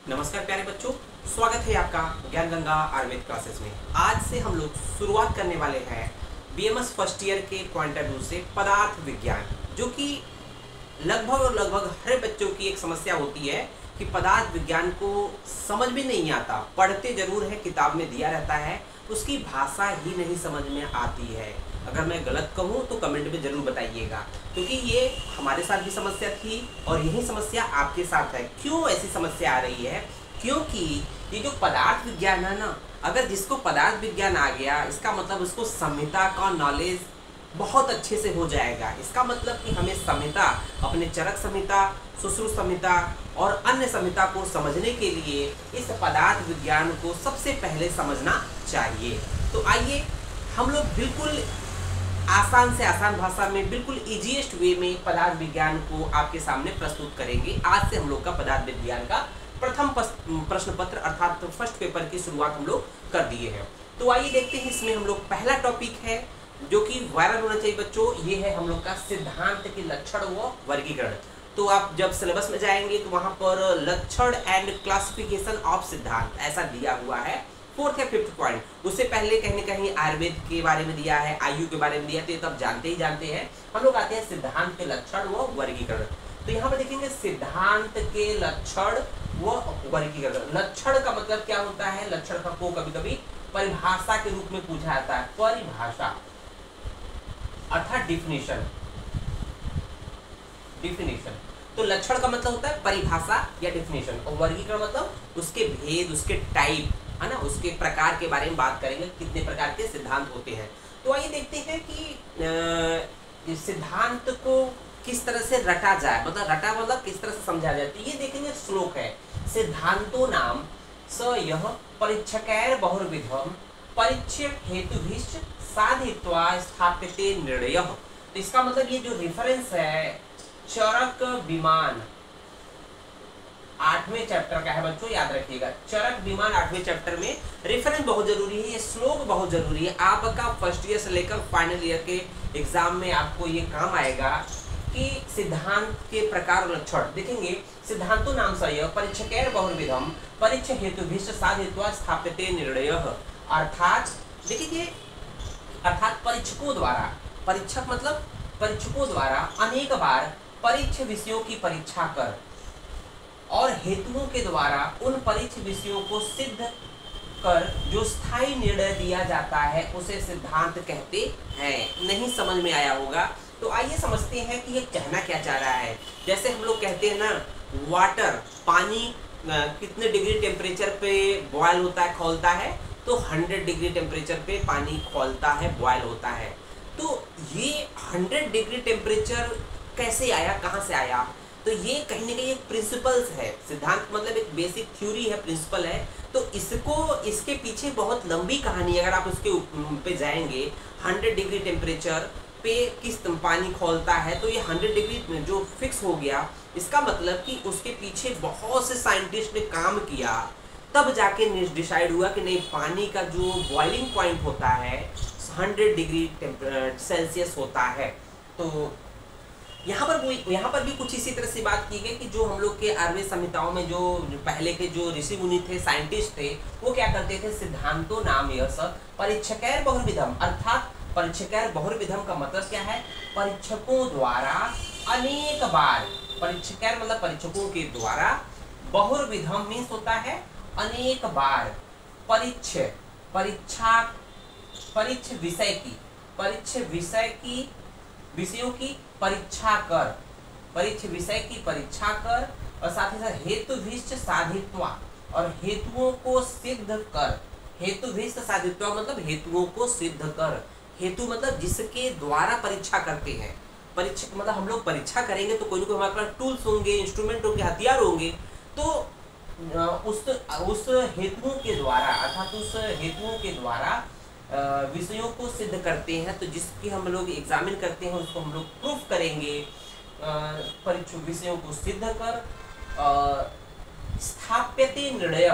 नमस्कार प्यारे बच्चों, स्वागत है आपका ज्ञान गंगा आयुर्वेद क्लासेस में। आज से हम लोग शुरुआत करने वाले हैं बीएमएस फर्स्ट ईयर के पॉइंट ऑफ व्यू से पदार्थ विज्ञान, जो कि लगभग हर बच्चों की एक समस्या होती है कि पदार्थ विज्ञान को समझ में नहीं आता। पढ़ते जरूर है, किताब में दिया रहता है, उसकी भाषा ही नहीं समझ में आती है। अगर मैं गलत कहूँ तो कमेंट में जरूर बताइएगा, क्योंकि ये हमारे साथ भी समस्या थी और यही समस्या आपके साथ है। क्यों ऐसी समस्या आ रही है? क्योंकि ये जो पदार्थ विज्ञान है ना, अगर जिसको पदार्थ विज्ञान आ गया, इसका मतलब उसको संहिता का नॉलेज बहुत अच्छे से हो जाएगा। इसका मतलब कि हमें संहिता, अपने चरक संहिता, सुश्रुत संहिता और अन्य संहिता को समझने के लिए इस पदार्थ विज्ञान को सबसे पहले समझना चाहिए। तो आइए हम लोग बिल्कुल आसान से आसान भाषा में, बिल्कुल इजीएस्ट वे में पदार्थ विज्ञान को आपके सामने प्रस्तुत करेंगे। आज से हम लोग का पदार्थ विज्ञान का प्रथम प्रश्न पत्र अर्थात फर्स्ट पेपर की शुरुआत हम लोग कर दिए हैं। तो आइए देखते हैं, इसमें हम लोग पहला टॉपिक है जो कि वायरल होना चाहिए बच्चों। ये है हम लोग का सिद्धांत के लक्षण व वर्गीकरण। तो आप जब सिलेबस में जाएंगे तो वहां पर लक्षण एंड क्लासिफिकेशन ऑफ सिद्धांत ऐसा दिया हुआ है। फोर्थ या फिफ्थ पॉइंट। उससे पहले कहीं न कहीं आयुर्वेद के बारे में दिया है, आयु के बारे में दिया, तो तब जानते ही जानते हैं। हम लोग आते हैं सिद्धांत के लक्षण व वर्गीकरण। तो यहाँ पर देखेंगे सिद्धांत के लक्षण व वर्गीकरण। लक्षण का मतलब क्या होता है? लक्षण का को कभी कभी परिभाषा के रूप में पूछा जाता है। परिभाषा अर्थात डिफिनेशन। तो लक्षण का मतलब होता है परिभाषा या डिफिनेशन, और वर्गीकरण मतलब उसके भेद, उसके टाइप, है ना, उसके प्रकार के बारे में बात करेंगे, कितने प्रकार के सिद्धांत होते हैं। तो आइए देखते हैं कि सिद्धांत को किस तरह से रटा जाए, मतलब रटा मतलब किस तरह से समझा जाए। तो ये देखेंगे श्लोक है, सिद्धांतो नाम स यह परीक्षकैर बहुर्विधम परीक्ष्य हेतुभिश्च साधित्वा स्थाप्यते निर्णयः। तो इसका मतलब ये जो रेफरेंस है चरक विमान 8वें चैप्टर का है बच्चों, याद रखिएगा। चरक विमान 8वें चैप्टर में रेफरेंस बहुत जरूरी है, ये श्लोक बहुत जरूरी है। आपका फर्स्ट ईयर से लेकर फाइनल ईयर के एग्जाम में आपको ये काम आएगा कि सिद्धांत के प्रकार और लक्षण देखेंगे। सिद्धांतो नाम स यह परीक्षकैर बहुर्विधम परीक्ष्य हेतुभिश्च साधित्वा स्थाप्यते निर्णयः। अर्थात देखिए, अर्थात परीक्षकों द्वारा, परीक्षक मतलब परीक्षकों द्वारा अनेक बार परीक्ष विषयों की परीक्षा कर और हेतुओं के द्वारा उन परीक्ष विषयों को सिद्ध कर जो स्थायी निर्णय दिया जाता है उसे सिद्धांत कहते हैं। नहीं समझ में आया होगा तो आइए समझते हैं कि ये कहना क्या चाह रहा है। जैसे हम लोग कहते हैं ना, वाटर, पानी कितने डिग्री टेम्परेचर पे बॉयल होता है, खौलता है? तो 100 डिग्री टेम्परेचर पे पानी खौलता है, बॉयल होता है। तो ये 100 डिग्री टेम्परेचर कैसे आया, कहाँ से आया? तो ये कहीं ना कहीं एक प्रिंसिपल्स है। सिद्धांत मतलब एक बेसिक थ्योरी है, प्रिंसिपल है। तो इसको, इसके पीछे बहुत लंबी कहानी है। अगर आप उसके पे जाएंगे, 100 डिग्री टेम्परेचर पे किस पानी खौलता है, तो ये 100 डिग्री जो फिक्स हो गया, इसका मतलब कि उसके पीछे बहुत से साइंटिस्ट ने काम किया, तब जाके डिसाइड हुआ कि नहीं, पानी का जो बॉइलिंग पॉइंट होता है 100 डिग्री सेल्सियस होता है। तो यहाँ पर भी कुछ इसी तरह से बात की गई कि जो हम लोग के आयुर्वेद संहिताओं में जो पहले के जो ऋषि मुनि थे, साइंटिस्ट थे, वो क्या करते थे? सिद्धांतो नाम यह परीक्षकैर बहुर्विधम, अर्थात परीक्षकैर बहुर्विधम का मतलब क्या है? परीक्षकों द्वारा अनेक बार, परीक्षकैर मतलब परीक्षकों के द्वारा, बहुर्विधम मीन्स होता है अनेक बार, विषयों की परीक्षा कर, परीक्ष विषय की परीक्षा कर, और साथ ही साथ हेतुभिश्च साधित्वा, और हेतुओं को सिद्ध कर। हेतुभिश्च साधित्वा मतलब हेतुओं को सिद्ध कर। हेतु मतलब जिसके द्वारा परीक्षा करते हैं। परीक्षा मतलब हम लोग परीक्षा करेंगे तो कोई ना कोई हमारे पास टूल्स होंगे, इंस्ट्रूमेंट होंगे, हथियार होंगे। तो उस हेतुओं के द्वारा, अर्थात उस हेतुओं के द्वारा विषयों को सिद्ध करते हैं। तो जिसकी हम लोग एग्जामिन करते हैं उसको हम लोग प्रूफ करेंगे। परीक्षक विषयों को सिद्ध कर स्थाप्यते निर्णय,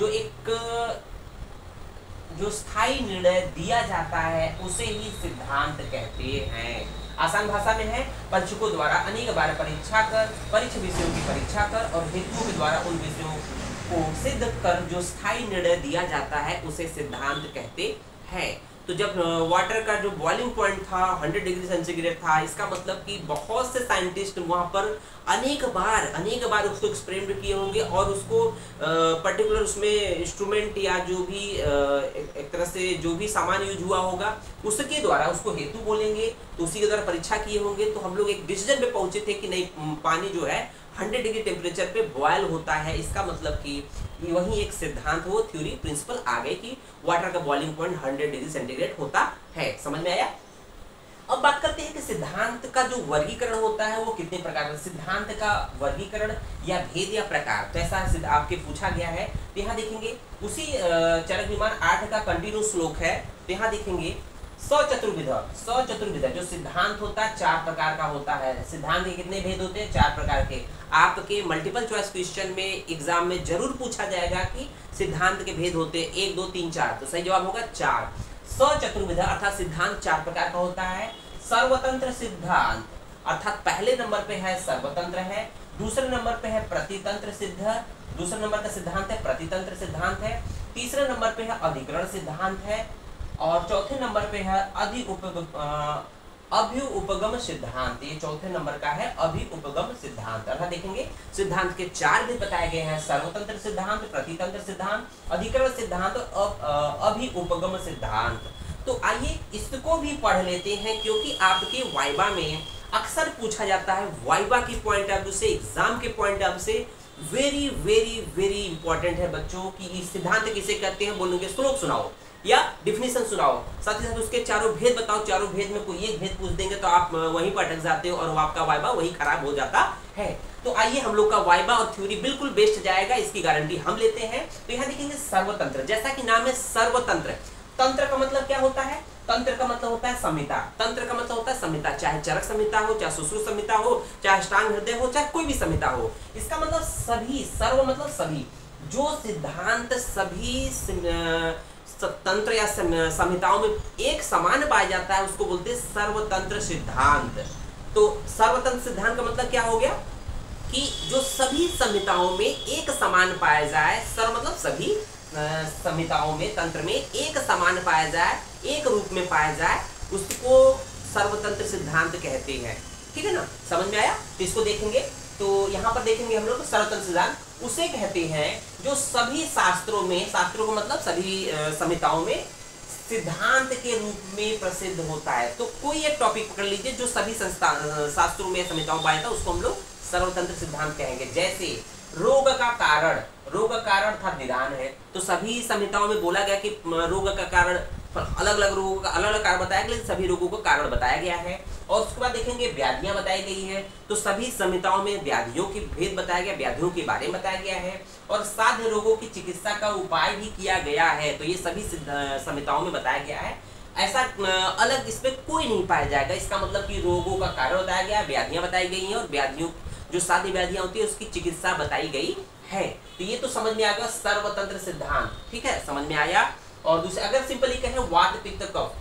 जो स्थायी निर्णय दिया जाता है उसे ही सिद्धांत कहते हैं। आसान भाषा में है, परीक्षकों द्वारा अनेक बार परीक्षा कर, परीक्ष विषयों की परीक्षा कर और हेतुओं के द्वारा उन विषयों को सिद्ध कर जो स्थायी निर्णय दिया जाता है उसे सिद्धांत कहते हैं। तो जब वाटर का जो बॉइलिंग पॉइंट था 100 डिग्री सेंटीग्रेड था, इसका मतलब कि बहुत से साइंटिस्ट वहाँ पर अनेक बार उसको एक्सपेरिमेंट किए होंगे और उसको पर्टिकुलर उसमें इंस्ट्रूमेंट या जो भी एक तरह से जो भी सामान यूज हुआ होगा उसके द्वारा उसको हेतु बोलेंगे, तो उसी के द्वारा परीक्षा किए होंगे। तो हम लोग एक डिसीजन पे पहुंचे थे कि नहीं, पानी जो है 100 डिग्री टेम्परेचर पे बॉयल होता है। इसका मतलब कि वही एक सिद्धांत हो, थ्योरी प्रिंसिपल आ गए कि वाटर का बॉइलिंग पॉइंट 100 डिग्री सेंटीग्रेड होता है। समझ में आया? अब बात करते हैं कि सिद्धांत का जो वर्गीकरण होता है वो कितने प्रकार का, सिद्धांत का वर्गीकरण या भेद या प्रकार, तो ऐसा आपके पूछा गया है। तो यहाँ देखेंगे उसी चरक विमान 8 का कंटिन्यू श्लोक है। तो यहाँ देखेंगे सचतुर्विध जो सिद्धांत होता है 4 प्रकार का होता है। सिद्धांत के कितने भेद होते हैं? 4 प्रकार के। आपके मल्टीपल चॉइस क्वेश्चन में एग्जाम में जरूर पूछा जाएगा कि सिद्धांत के भेद होते हैं 1 2 3 4, तो सही जवाब होगा 4। सचतुर्विध अर्थात सिद्धांत 4 प्रकार का होता है। सर्वतंत्र सिद्धांत अर्थात पहले नंबर पे है सर्वतंत्र है, दूसरे नंबर पे है प्रतितंत्र सिद्ध, दूसरे नंबर का सिद्धांत है प्रतितंत्र सिद्धांत है, तीसरे नंबर पे है अधिकरण सिद्धांत है और चौथे नंबर पे है अभ्युपगम सिद्धांत। ये चौथे नंबर का है अभ्युपगम सिद्धांत। अर्थात देखेंगे सिद्धांत के 4 भेद बताए गए हैं, सर्वतंत्र सिद्धांत, प्रतितंत्र सिद्धांत, अधिकरण सिद्धांत और अभ्युपगम सिद्धांत। तो आइए इसको भी पढ़ लेते हैं क्योंकि आपके वाइवा में अक्सर पूछा जाता है, वाइवा की पॉइंट ऑफ व्यू से, एग्जाम के पॉइंट ऑफ व्यू से वेरी वेरी वेरी इंपॉर्टेंट है बच्चों की सिद्धांत किसे कहते हैं। बोलेंगे श्लोक सुनाओ या डिफिनेशन सुनाओ, साथ ही साथ उसके चारों भेद बताओ। चारों भेद में कोई एक भेद पूछ देंगे तो आप वहीं पर अटक जाते हो और आपका वाइवा वही खराब हो जाता है। तो आइए हम लोग का वाइवा और थ्योरी बिल्कुल बेस्ट जाएगा, इसकी गारंटी हम लेते हैं। तो यहाँ देखेंगे सर्वतंत्र, जैसा कि नाम है सर्वतंत्र। तंत्र का मतलब क्या होता है? तंत्र का मतलब होता है संहिता। तंत्र का मतलब होता है संहिता, चाहे चरक संहिता हो, चाहे सुश्रुत संहिता हो, चाहे अष्टांग हृदय हो, चाहे कोई भी संहिता हो। इसका मतलब सभी, सर्व मतलब सभी, जो सिद्धांत सभी तंत्र या संहिताओं में एक समान पाया जाता है उसको बोलते हैं सर्वतंत्र सिद्धांत। तो सर्वतंत्र सिद्धांत का मतलब क्या हो गया कि जो सभी संहिताओं में एक समान पाया जाए, सर्व मतलब सभी संहिताओं में, तंत्र में एक समान पाया जाए, एक रूप में पाया जाए, उसको सर्वतंत्र सिद्धांत कहते हैं। ठीक है ना, समझ में आया? तो इसको देखेंगे, तो यहाँ पर देखेंगे हम लोग सर्वतंत्र सिद्धांत उसे कहते हैं जो सभी शास्त्रों में, शास्त्रों को मतलब सभी संहिताओं में सिद्धांत के रूप में प्रसिद्ध होता है। तो कोई एक टॉपिक पकड़ लीजिए जो सभी शास्त्रों में संहिताओं में पाया था, उसको हम लोग सर्वतंत्र सिद्धांत कहेंगे। जैसे रोग का कारण, रोग का कारण था निदान है, तो सभी संहिताओं में बोला गया कि रोग का कारण, अलग अलग रोगों का अलग अलग कारण बताया गया, सभी रोगों का कारण बताया गया है। और उसके बाद देखेंगे व्याधियां बताई गई है, तो सभी संहिताओं में व्याधियों की भेद बताया गया, व्याधियों के बारे में बताया गया है और साध्य रोगों की चिकित्सा का उपाय भी किया गया है। तो ये सभी संहिताओं में बताया गया है। ऐसा अलग इसमें कोई नहीं पाया जाएगा। इसका मतलब कि रोगों का कारण बताया गया, व्याधियां बताई गई हैं और व्याधियों, जो साध्य व्याधियां होती है उसकी चिकित्सा बताई गई है। तो ये तो समझ में आ गया सर्वतंत्र सिद्धांत। ठीक है, समझ में आया। और दूसरे अगर सिंपली कहें वात पित्त कफ,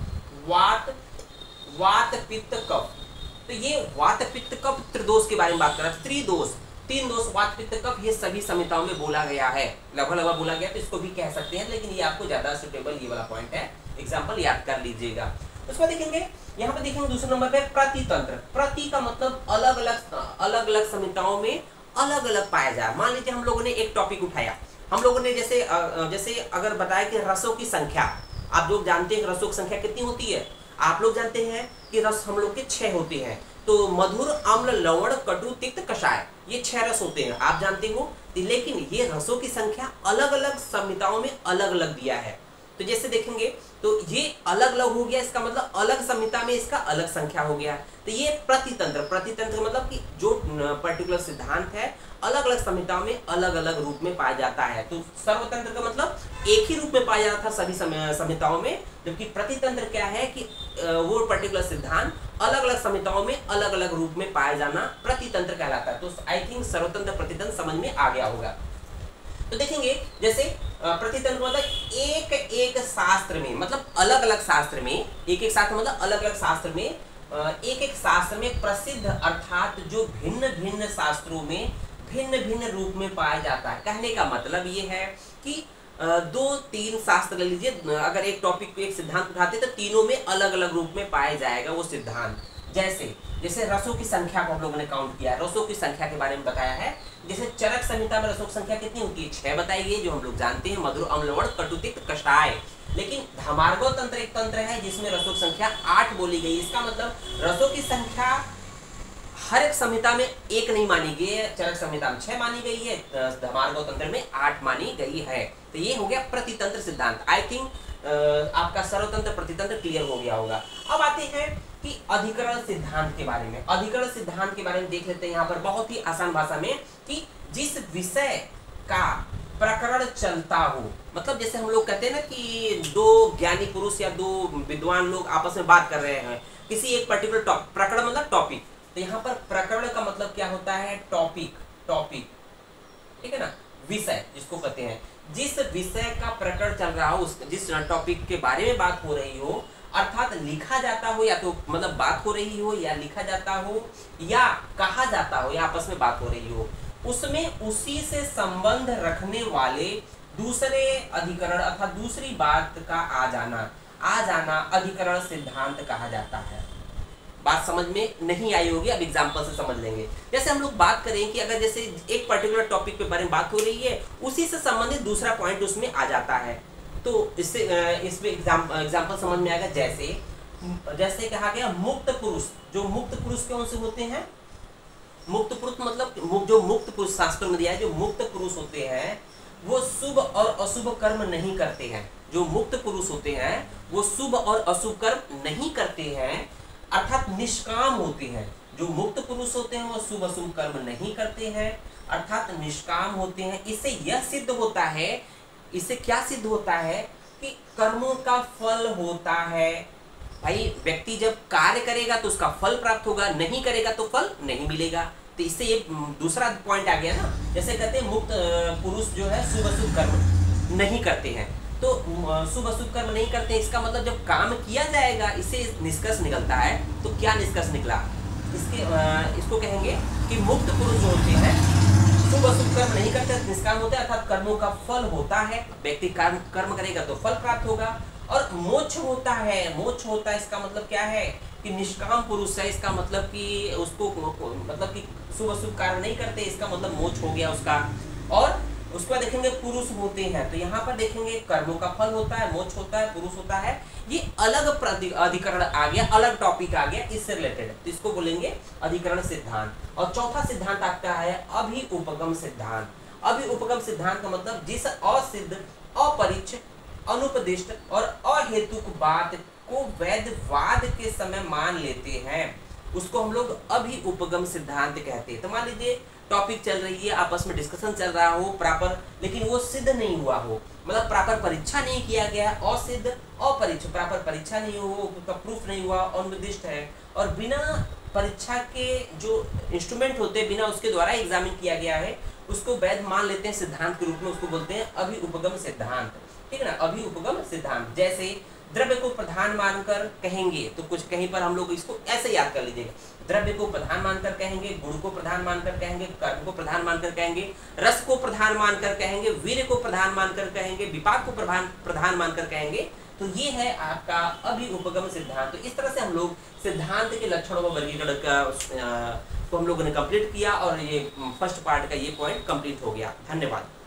वात पित्त कफ, तो ये वात पित्त कफ त्रिदोष के बारे में बात कर रहा है। त्रिदोष, 3 दोष, वात पित्त कफ, ये सभी संहिताओं में बोला गया है, लगभग बोला गया, तो इसको भी कह सकते हैं, लेकिन ये आपको ज्यादा सुटेबल ये वाला पॉइंट है, एग्जाम्पल याद कर लीजिएगा। उसको देखेंगे, यहाँ पे देखेंगे दूसरे नंबर पे प्रतितंत्र। प्रति का मतलब अलग अलग संहिताओं में अलग अलग पाया जाए। मान लीजिए हम लोगों ने एक टॉपिक उठाया, हम लोगों ने जैसे अगर बताया कि रसों की संख्या, आप लोग जानते हैं रसों की संख्या कितनी होती है? आप लोग जानते हैं कि रस हम लोग के 6 होते हैं। तो मधुर, अम्ल, लवण, कटु, तिक्त, कषाय, ये 6 रस होते हैं, आप जानते हो। लेकिन ये रसों की संख्या अलग अलग संहिताओं में अलग अलग दिया है। तो जैसे देखेंगे तो ये अलग अलग हो गया, इसका मतलब अलग संहिता में इसका अलग संख्या हो गया। तो ये प्रतितंत्र, प्रतितंत्र मतलब कि जो पर्टिकुलर सिद्धांत है अलग अलग संहिताओं में अलग अलग रूप में पाया जाता है। तो सर्वतंत्र का मतलब एक ही रूप में पाया जाता था सभी संहिताओं में, जबकि प्रतितंत्र क्या है कि वो पर्टिकुलर सिद्धांत अलग अलग संहिताओं में अलग अलग रूप में पाया जाना प्रतितंत्र कहलाता है। तो आई थिंक सर्वतंत्र प्रतितंत्र समझ में आ गया होगा। तो देखेंगे जैसे प्रतितंत्र मतलब एक शास्त्र में, मतलब अलग अलग शास्त्र में, एक शास्त्र मतलब अलग अलग शास्त्र में, एक शास्त्र में प्रसिद्ध, अर्थात जो भिन्न भिन्न शास्त्रों में भिन्न भिन्न रूप में पाया जाता है। कहने का मतलब ये है कि दो तीन शास्त्र ले लीजिए, अगर एक टॉपिक पे एक सिद्धांत उठाते तो तीनों में अलग अलग रूप में पाया जाएगा वो सिद्धांत। जैसे रसों की संख्या को हम लोगों ने काउंट किया, रसों की संख्या के बारे में बताया है। जैसे चरक संहिता में रसों की संख्या कितनी होती है, 6 बताई गई, जो हम लोग जानते हैं, मधुर, अम्ल, लवण, कटु, तिक्त, कषाय। लेकिन धामार्गो तंत्र एक तंत्र है जिसमें रसों की संख्या 8 बोली गई। इसका मतलब रसों की संख्या हर एक संहिता में 1 नहीं मानी गई है, चरक संहिता में 6 मानी गई है, धामार्गो तंत्र में 8 मानी गई है। तो ये हो गया प्रतितंत्र सिद्धांत। आई थिंक आपका सर्वतंत्र प्रतितंत्र क्लियर हो गया होगा। अब आते हैं कि अधिकरण सिद्धांत के बारे में। अधिकरण सिद्धांत के बारे में देख लेते हैं यहाँ पर बहुत ही आसान भाषा में, कि जिस विषय का प्रकरण चलता हो, मतलब जैसे हम लोग कहते हैं ना कि दो ज्ञानी पुरुष या दो विद्वान लोग आपस में बात कर रहे हैं किसी एक पर्टिकुलर टॉपिक, प्रकरण मतलब टॉपिक, तो यहाँ पर प्रकरण का मतलब क्या होता है, टॉपिक, ठीक है ना, विषय जिसको कहते हैं। जिस विषय का प्रकरण चल रहा हो, जिस टॉपिक के बारे में बात हो रही हो, अर्थात लिखा जाता हो, या तो मतलब बात हो रही हो, या लिखा जाता हो, या कहा जाता हो, या आपस में बात हो रही हो, उसमें उसी से संबंध रखने वाले दूसरे अधिकरण अर्थात दूसरी बात का आ जाना अधिकरण सिद्धांत कहा जाता है। बात समझ में नहीं आई होगी, अब एग्जांपल से समझ लेंगे। जैसे हम लोग बात करें कि अगर जैसे एक पर्टिकुलर टॉपिक के बारे में बात हो रही है, उसी से संबंधित दूसरा पॉइंट उसमें आ जाता है, तो इससे इसमें एग्जांपल समझ में आएगा। जैसे कहा गया मुक्त पुरुष, जो मुक्त पुरुष कौन से होते हैं, मुक्त पुरुष मतलब जो मुक्त पुरुष शास्त्र में दिया है, जो मुक्त पुरुष होते हैं वो शुभ और अशुभ कर्म नहीं करते हैं। जो मुक्त पुरुष होते हैं वो शुभ और अशुभ कर्म नहीं करते हैं, अर्थात निष्काम होते हैं। जो मुक्त पुरुष होते हैं वो शुभ अशुभ कर्म नहीं करते हैं, अर्थात निष्काम होते हैं। इससे यह सिद्ध होता है, इससे क्या सिद्ध होता है कि कर्मों का फल होता है। भाई व्यक्ति जब कार्य करेगा तो उसका फल प्राप्त होगा, नहीं करेगा तो फल नहीं मिलेगा। तो इससे ये दूसरा पॉइंट आ गया ना। जैसे कहते हैं मुक्त पुरुष जो है शुभ अशुभ कर्म नहीं करते हैं, तो शुभ अशुभ कर्म नहीं करते, इसका मतलब जब काम किया जाएगा इससे निष्कर्ष निकलता है। तो क्या निष्कर्ष निकला, इसको कहेंगे कि मुक्त पुरुष जो होते हैं शुभ अशुभ कर्म नहीं करते, निष्काम होते हैं, अर्थात कर्मों का फल होता है। व्यक्ति कर्म करेगा तो फल प्राप्त होगा। और मोक्ष होता है, मोक्ष होता है इसका मतलब क्या है कि निष्काम पुरुष है, इसका मतलब कि उसको मतलब कि शुभ अशुभ कार्य नहीं करते, इसका मतलब मोक्ष हो गया उसका। और उसको देखेंगे पुरुष होते हैं, तो यहाँ पर देखेंगे कर्मों का फल होता है, मोक्ष होता है, पुरुष होता है। ये अलग अधिकरण आ गया, अलग टॉपिक आ गया इससे रिलेटेड, तो इसको बोलेंगे अधिकरण सिद्धांत। और चौथा सिद्धांत आपका है अभिउपगम सिद्धांत। अभिउपगम सिद्धांत का मतलब जिस असिद्ध, अपरिच्छ, अनुपदिष्ट और अहेतुक बात को वैधवाद के समय मान लेते हैं, उसको हम लोग अभिउपगम सिद्धांत कहते हैं। तो मान लीजिए टॉपिक चल रही है, आपस में डिस्कशन चल रहा हो प्रॉपर, लेकिन वो सिद्ध नहीं हुआ हो, मतलब प्रॉपर परीक्षा नहीं किया गया, असिद्ध, अपरिच्छ, प्रॉपर परीक्षा नहीं हो, उसका प्रूफ नहीं हुआ, अनुपदिष्ट है, और बिना परीक्षा के जो इंस्ट्रूमेंट होते हैं बिना उसके द्वारा एग्जामिन किया गया है, उसको वैध मान लेते हैं सिद्धांत के रूप में, उसको बोलते हैं अभिउपगम सिद्धांत। ठीक है ना, अभिउपगम सिद्धांत। जैसे द्रव्य को प्रधान मानकर कहेंगे, तो कुछ कहीं पर हम लोग इसको ऐसे याद कर लीजिएगा, द्रव्य को प्रधान मानकर कहेंगे, गुण को प्रधान मानकर कहेंगे, कर्म को प्रधान मानकर कहेंगे, रस को प्रधान मानकर कहेंगे, वीर्य को प्रधान मानकर कहेंगे, विपाक को प्रधान मानकर कहेंगे। तो ये है आपका अभिउपगम सिद्धांत। तो इस तरह से हम लोग सिद्धांत के लक्षणों व वर्गीकरण का को हम लोगों ने कंप्लीट किया, और ये फर्स्ट पार्ट का ये पॉइंट कंप्लीट हो गया। धन्यवाद।